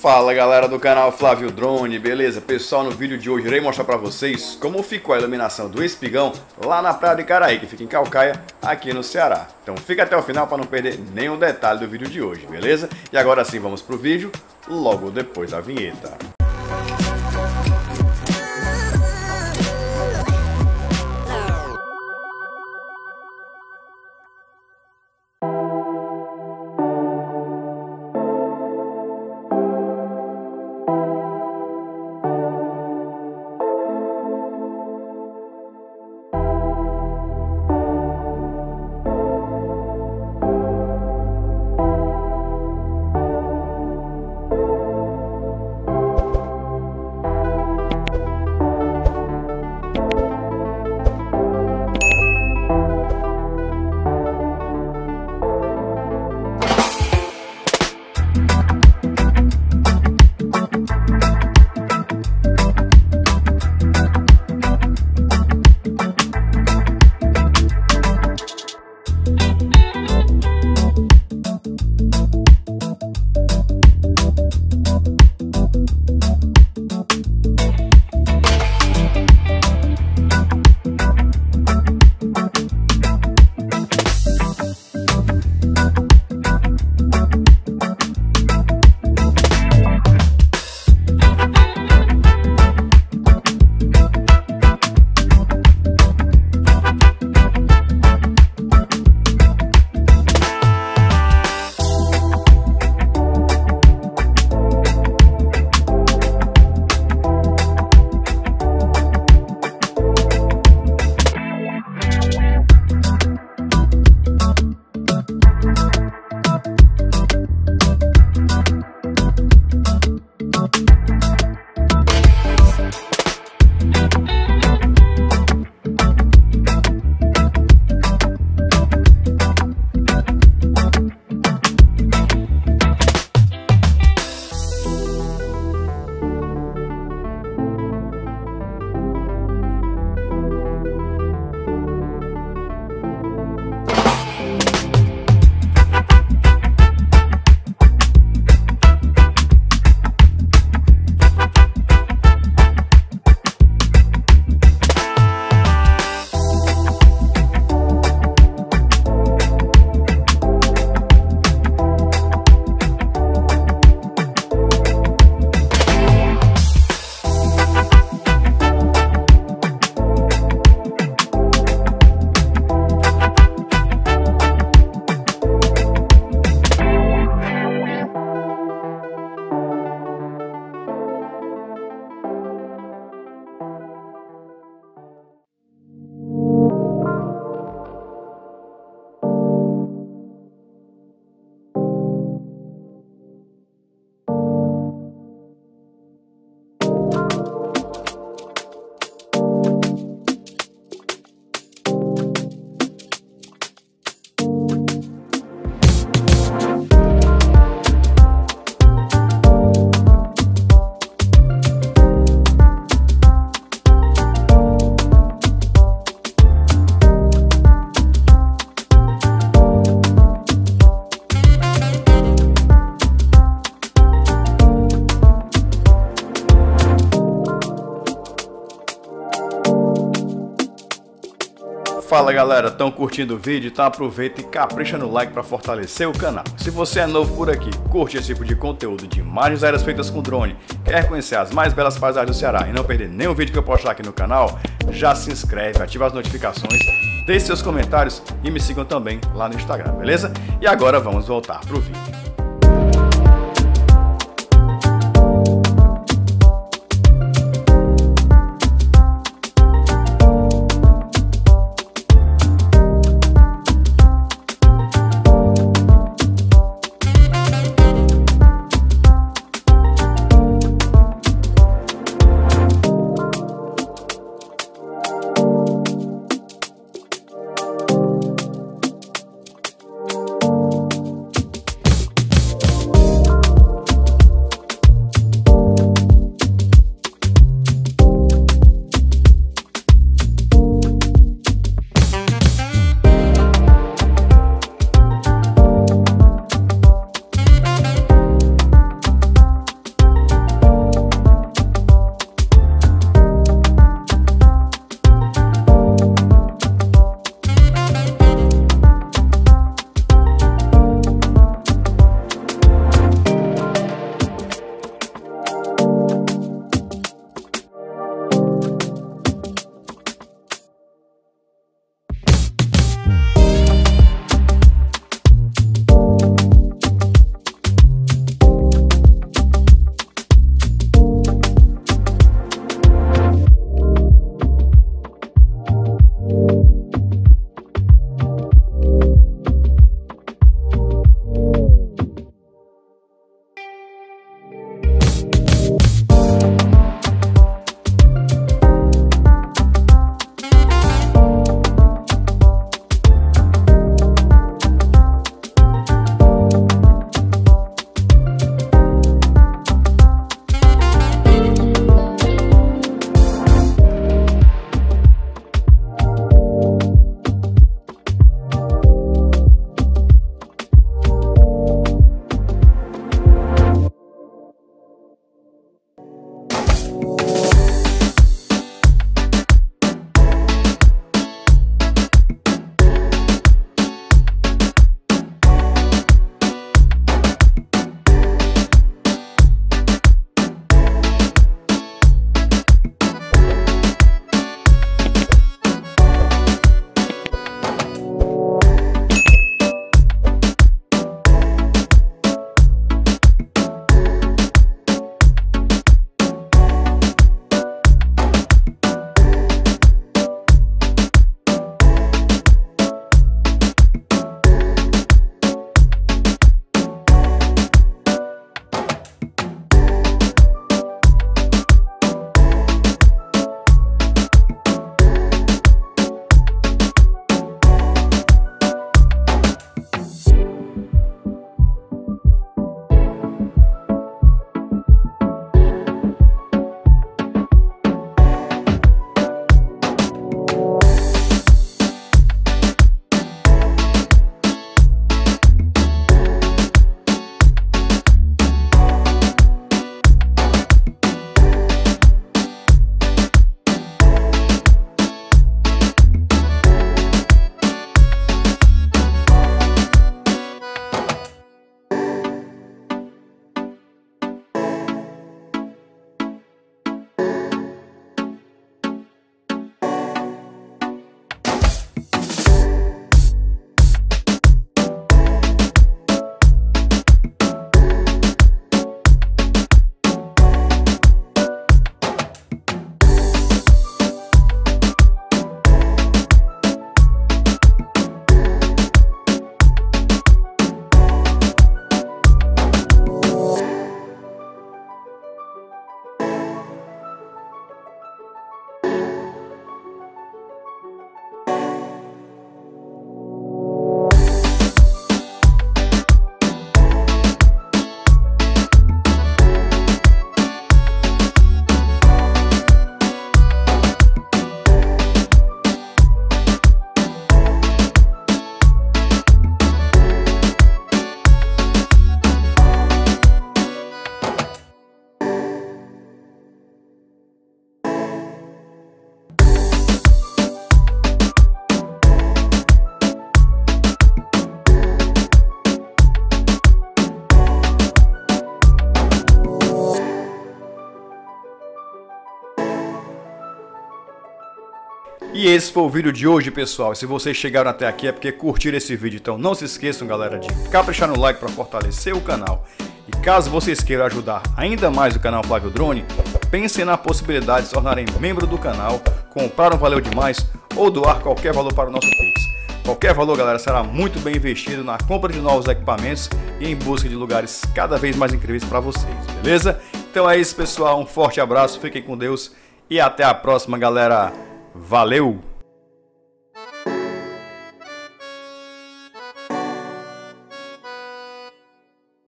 Fala galera do canal Flávio Drone, beleza? Pessoal, no vídeo de hoje irei mostrar para vocês como ficou a iluminação do espigão lá na Praia de Icaraí, que fica em Calcaia, aqui no Ceará. Então fica até o final para não perder nenhum detalhe do vídeo de hoje, beleza? E agora sim vamos pro vídeo, logo depois da vinheta. Fala galera, estão curtindo o vídeo? Então aproveita e capricha no like para fortalecer o canal. Se você é novo por aqui, curte esse tipo de conteúdo de imagens aéreas feitas com drone, quer conhecer as mais belas paisagens do Ceará e não perder nenhum vídeo que eu postar aqui no canal, já se inscreve, ativa as notificações, deixe seus comentários e me sigam também lá no Instagram, beleza? E agora vamos voltar pro vídeo. E esse foi o vídeo de hoje, pessoal. Se vocês chegaram até aqui é porque curtiram esse vídeo. Então não se esqueçam, galera, de caprichar no like para fortalecer o canal. E caso vocês queiram ajudar ainda mais o canal Flávio Drone, pensem na possibilidade de se tornarem membro do canal, comprar um Valeu Demais ou doar qualquer valor para o nosso Pix. Qualquer valor, galera, será muito bem investido na compra de novos equipamentos e em busca de lugares cada vez mais incríveis para vocês, beleza? Então é isso, pessoal. Um forte abraço, fiquem com Deus e até a próxima, galera. Valeu!